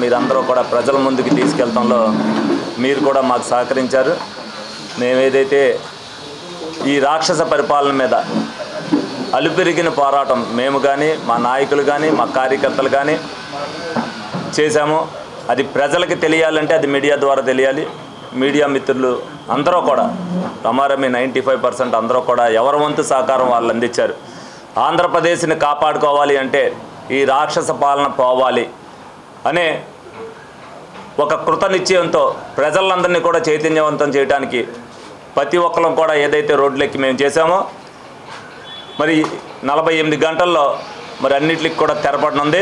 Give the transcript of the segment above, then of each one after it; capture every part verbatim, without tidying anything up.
మీరందరూ కూడా ప్రజల ముందుకు తీసుకెళ్తంలో మీరు కూడా మాకు సహకరించారు. మేమేదైతే ఈ రాక్షస పరిపాలన మీద అలుపెరిగిన పోరాటం మేము కానీ మా నాయకులు కానీ మా కార్యకర్తలు కానీ చేశామో అది ప్రజలకు తెలియాలంటే అది మీడియా ద్వారా తెలియాలి. మీడియా మిత్రులు అందరూ కూడా రమారమి నైంటీ ఫైవ్ పర్సెంట్ అందరూ కూడా ఎవరి వంతు సహకారం వాళ్ళు అందించారు. ఆంధ్రప్రదేశ్ని కాపాడుకోవాలి అంటే ఈ రాక్షస పాలన పోవాలి అనే ఒక కృత నిశ్చయంతో ప్రజలందరినీ కూడా చైతన్యవంతం చేయడానికి ప్రతి ఒక్కరం కూడా ఏదైతే రోడ్లెక్కి మేము చేశామో మరి నలభై ఎనిమిది గంటల్లో మరి అన్నిటికి కూడా తెరపడనుంది.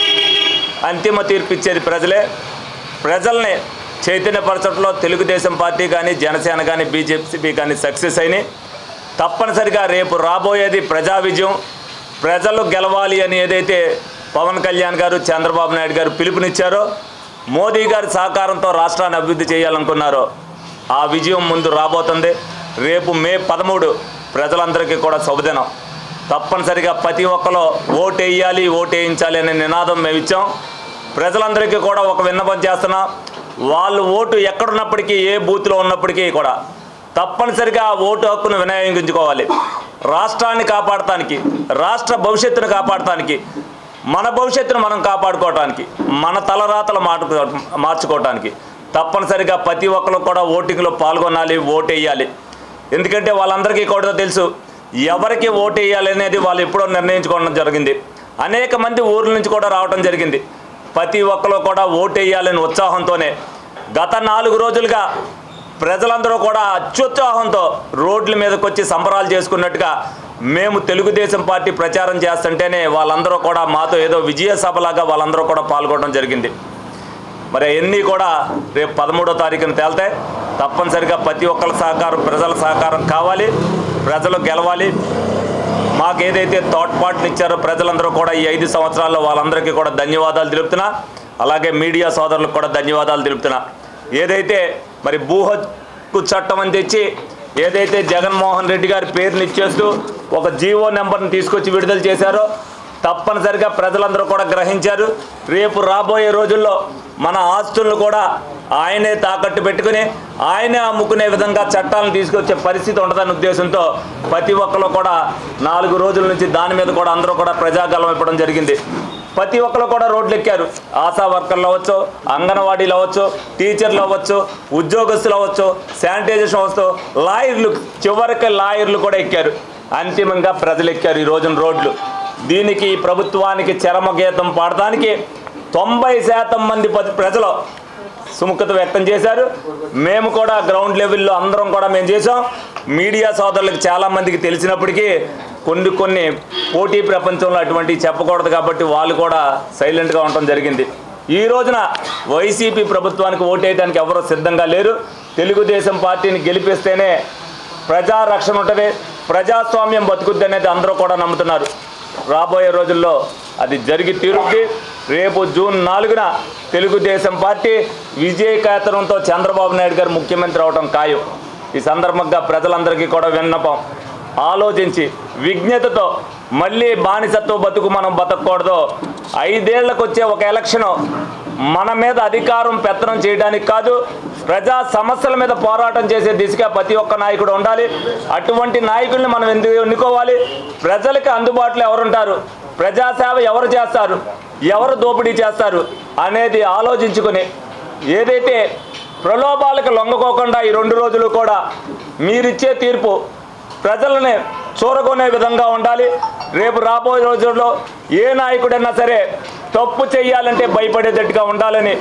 అంతిమ తీర్పు ఇచ్చేది ప్రజలే. ప్రజల్ని చైతన్యపరచడంలో తెలుగుదేశం పార్టీ కానీ జనసేన కానీ బీజేపీ కానీ సక్సెస్ అయినాయి. తప్పనిసరిగా రేపు రాబోయేది ప్రజా విజయం. ప్రజలు గెలవాలి అని ఏదైతే పవన్ కళ్యాణ్ గారు చంద్రబాబు నాయుడు గారు పిలుపునిచ్చారో, మోదీ గారి సహకారంతో రాష్ట్రాన్ని అభివృద్ధి చేయాలనుకున్నారో ఆ విజయం ముందు రాబోతుంది. రేపు మే పదమూడు ప్రజలందరికీ కూడా శుభదినం. తప్పనిసరిగా ప్రతి ఒక్కరు ఓటు వేయాలి, ఓటు వేయించాలి అనే నినాదం మేము ఇచ్చాం. ప్రజలందరికీ కూడా ఒక విన్నపం చేస్తున్నాం. వాళ్ళు ఓటు ఎక్కడున్నప్పటికీ ఏ బూత్లో ఉన్నప్పటికీ కూడా తప్పనిసరిగా ఓటు హక్కును వినియోగించుకోవాలి. రాష్ట్రాన్ని కాపాడటానికి, రాష్ట్ర భవిష్యత్తును కాపాడటానికి, మన భవిష్యత్తును మనం కాపాడుకోవటానికి, మన తలరాతలు మార్చు మార్చుకోవటానికి తప్పనిసరిగా ప్రతి ఒక్కరు కూడా ఓటింగ్లో పాల్గొనాలి, ఓటు వేయాలి. ఎందుకంటే వాళ్ళందరికీ కూడా తెలుసు ఎవరికి ఓటు వేయాలి అనేది వాళ్ళు ఎప్పుడో నిర్ణయించుకోవడం జరిగింది. అనేక మంది ఊర్ల నుంచి కూడా రావడం జరిగింది. ప్రతి ఒక్కరు కూడా ఓటు వేయాలని ఉత్సాహంతోనే గత నాలుగు రోజులుగా ప్రజలందరూ కూడా అత్యుత్సాహంతో రోడ్ల మీదకి వచ్చి సంబరాలు చేసుకున్నట్టుగా మేము తెలుగుదేశం పార్టీ ప్రచారం చేస్తుంటేనే వాళ్ళందరూ కూడా మాతో ఏదో విజయ సభలాగా వాళ్ళందరూ కూడా పాల్గొనడం జరిగింది. మరి అన్నీ కూడా రేపు పదమూడో తారీఖున తేల్తాయి. తప్పనిసరిగా ప్రతి ఒక్కరి సహకారం, ప్రజల సహకారం కావాలి. ప్రజలు గెలవాలి. మాకు ఏదైతే తోడ్పాటుని ఇచ్చారో ప్రజలందరూ కూడా ఈ ఐదు సంవత్సరాల్లో వాళ్ళందరికీ కూడా ధన్యవాదాలు తెలుపుతున్నా. అలాగే మీడియా సోదరులకు కూడా ధన్యవాదాలు తెలుపుతున్నా. ఏదైతే మరి భూ హక్కు చట్టం అని తెచ్చి ఏదైతే జగన్మోహన్ రెడ్డి గారి పేరుని ఇచ్చేస్తూ ఒక జీవో నెంబర్ని తీసుకొచ్చి విడుదల చేశారో తప్పనిసరిగా ప్రజలందరూ కూడా గ్రహించారు. రేపు రాబోయే రోజుల్లో మన ఆస్తులను కూడా ఆయనే తాకట్టు పెట్టుకుని ఆయనే అమ్ముకునే విధంగా చట్టాలను తీసుకొచ్చే పరిస్థితి ఉంటుందనే ఉద్దేశంతో ప్రతి ఒక్కరు కూడా నాలుగు రోజుల నుంచి దాని మీద కూడా అందరూ కూడా ప్రజాగలం ఇవ్వడం జరిగింది. ప్రతి ఒక్కరు కూడా రోడ్లు ఎక్కారు. ఆశా వర్కర్లు అవ్వచ్చు, అంగన్వాడీలు అవ్వచ్చు, టీచర్లు అవ్వచ్చు, ఉద్యోగస్తులు అవ్వచ్చు, శానిటైజేషన్ అవ్వచ్చు, లాయర్లు, చివరికి లాయర్లు కూడా ఎక్కారు. అంతిమంగా ప్రజలు ఎక్కారు ఈ రోజున రోడ్లు. దీనికి ప్రభుత్వానికి చరమగీతం పాడటానికి తొంభై శాతం మంది ప్రజలు సుముఖత వ్యక్తం చేశారు. మేము కూడా గ్రౌండ్ లెవెల్లో అందరం కూడా మేము చేసాం. మీడియా సోదరులకు చాలామందికి తెలిసినప్పటికీ కొన్ని కొన్ని పోటీ ప్రపంచంలో అటువంటివి చెప్పకూడదు కాబట్టి వాళ్ళు కూడా సైలెంట్గా ఉండటం జరిగింది. ఈ రోజున వైసీపీ ప్రభుత్వానికి ఓటేయడానికి ఎవరూ సిద్ధంగా లేరు. తెలుగుదేశం పార్టీని గెలిపిస్తేనే ప్రజారక్షణ ఉంటుంది, ప్రజాస్వామ్యం బతుకుద్ది అనేది అందరూ కూడా నమ్ముతున్నారు. రాబోయే రోజుల్లో అది జరిగి తీరుద్ది. రేపు జూన్ నాలుగున తెలుగుదేశం పార్టీ విజయకేతనంతో చంద్రబాబు నాయుడు గారు ముఖ్యమంత్రి అవడం ఖాయం. ఈ సందర్భంగా ప్రజలందరికీ కూడా విన్నపం, ఆలోచించి విజ్ఞతతో మళ్ళీ బానిసత్వ బతుకు మనం బతకూడదు. ఐదేళ్లకు వచ్చే ఒక ఎలక్షను మన మీద అధికారం పెత్తనం చేయడానికి కాదు, ప్రజా సమస్యల మీద పోరాటం చేసే దిశగా ప్రతి ఒక్క నాయకుడు ఉండాలి. అటువంటి నాయకుల్ని మనం ఎందుకు ఎన్నుకోవాలి? ప్రజలకు అందుబాటులో ఎవరుంటారు, ప్రజాసేవ ఎవరు చేస్తారు, ఎవరు దోపిడీ చేస్తారు అనేది ఆలోచించుకుని ఏదైతే ప్రలోభాలకు లొంగకోకుండా ఈ రెండు రోజులు కూడా మీరిచ్చే తీర్పు ప్రజలని చూరగొనే విధంగా ఉండాలి. రేపు రాబోయే రోజుల్లో ఏ నాయకుడైనా సరే తప్పు చేయాలంటే భయపడేటట్టుగా ఉండాలని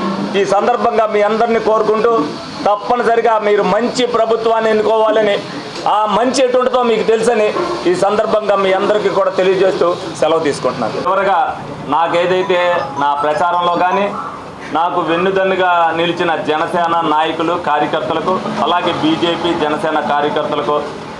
ఈ సందర్భంగా మీ అందరినీ కోరుకుంటూ తప్పనిసరిగా మీరు మంచి ప్రభుత్వాన్ని ఎన్నుకోవాలని, ఆ మంచి ఎటుంటుందో మీకు తెలుసని ఈ సందర్భంగా మీ అందరికీ కూడా తెలియజేస్తూ సెలవు తీసుకుంటున్నాను. చివరగా నాకేదైతే నా ప్రచారంలో కానీ నాకు వెన్నుదన్నుగా నిలిచిన జనసేన నాయకులు, కార్యకర్తలకు, అలాగే బీజేపీ జనసేన కార్యకర్తలకు,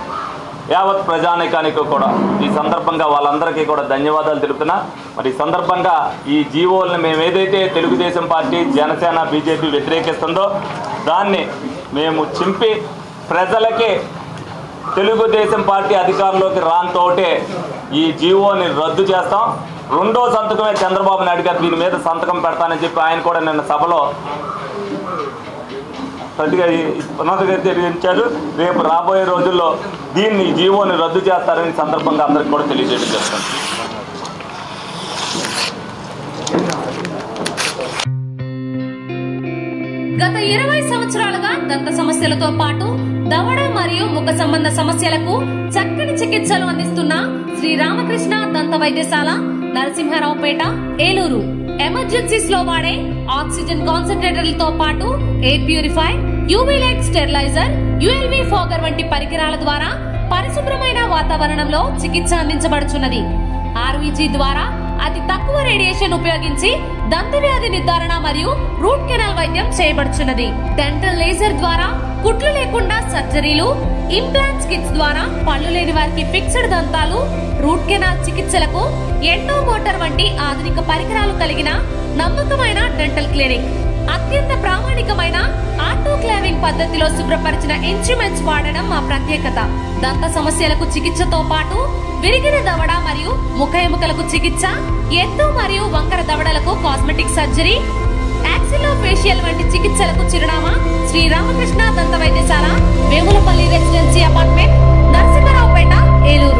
యావత్ ప్రజానీకానికి కూడా ఈ సందర్భంగా వాళ్ళందరికీ కూడా ధన్యవాదాలు తెలుపుతున్నా. మరి ఈ సందర్భంగా ఈ జీవోలను మేము ఏదైతే తెలుగుదేశం పార్టీ, జనసేన, బీజేపీ వ్యతిరేకిస్తుందో దాన్ని మేము చింపి ప్రజలకి తెలుగుదేశం పార్టీ అధికారంలోకి రానితోటే ఈ జీవోని రద్దు చేస్తాం. రెండో సంతకమే చంద్రబాబు నాయుడు గారు దీని మీద సంతకం పెడతానని చెప్పి ఆయన కూడా నిన్న సభలో పునరుద్ధరించారు. రేపు రాబోయే రోజుల్లో దీన్ని జీవోని రద్దు చేస్తారని సందర్భంగా అందరికీ కూడా తెలియజేయడం చేస్తాను. గత ఇరవై సంవత్సరాలుగా దంత సమస్యలతో పాటు దవడ మరియు ముఖ సంబంధ సమస్యలకు చక్కని చికిత్సలు అందిస్తున్న శ్రీ రామకృష్ణ దంత వైద్యశాల, నరసింహారావుపేట, ఏలూరు. ఎమర్జెన్సీస్ లో వాడే ఆక్సిజన్ కాన్సంట్రేటర్లతో పాటు air purify, UV light steriliser, ULV fogger వంటి పరికరాల ద్వారా పరిశుభ్రమైన వాతావరణంలో చికిత్స అందించబడుచున్నది. ఆర్వీజీ ద్వారా అతి తక్కువ రేడియేషన్ ఉపయోగించి దంత వ్యాధి నిర్ధారణ మరియు రూట్ కెనాల్ వైద్యం చేయబడుచున్నది. డెంటల్ లేజర్ ద్వారా కుట్లు లేకుండా సర్జరీలు, ఇంప్లాంట్స్ కిట్స్ ద్వారా పళ్ళు లేని వారికి ఫిక్స్డ్ దంతాలు, రూట్ కెనాల్ చికిత్సలకు ఎండో మోటార్ వంటి ఆధునిక పరికరాలు కలిగిన నమ్మకమైన డెంటల్ క్లినిక్. అత్యంత ప్రామాణికమైన ఆటోక్లావింగ్ పద్ధతిలో శుభ్రపరిచిన ఇన్స్ట్రుమెంట్స్ వాడడం మా ప్రత్యేకత. దంత సమస్యలకు చికిత్సతో పాటు విరిగిన దవడ మరియు ముఖ ఎముకలకు చికిత్స, ఎత్తు మరియు వంకర దవడలకు కాస్మెటిక్ సర్జరీ, యాక్సిలోఫేషియల్ వంటి చికిత్సలకు చిరునామా శ్రీ రామకృష్ణ దంత వైద్యశాల, వేములపల్లి రెసిడెన్సీ అపార్ట్మెంట్, నరసింహారావుపేట, ఏలూరు.